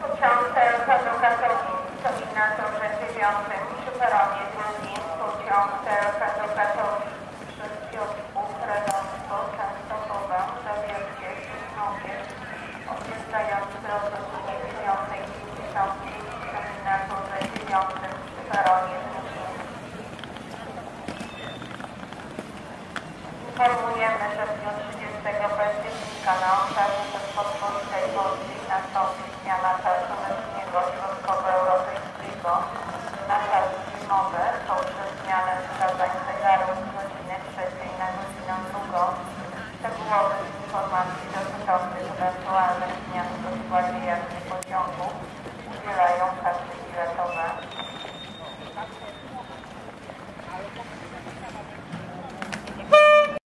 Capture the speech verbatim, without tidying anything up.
Pociąg T L K do Katowic, terminatorze dziewiątym przy peronie drugim. Pociąg T L K do Katowic przez Piotrków, Radomsko, Częstochowa, Zawiercie, Sosnowiec, odjeżdżający z rozpoczęcia dziewiątej pięćdziesiątej w terminatorze dziewiątym przy peronie drugim. Informujemy, że w dniu trzydziestego października na obszarze Rzeczpospolitej Polskiej nastąpi zmiana czasu letniego środkowoeuropejskiego na czas zimowy poprzez zmianę wskazań zegarów z godziny trzeciej na godzinę drugą. Szczegółowych informacji dotyczących ewentualnych zmian w rozkładzie jazdy pociągów udzielają karty biletowe.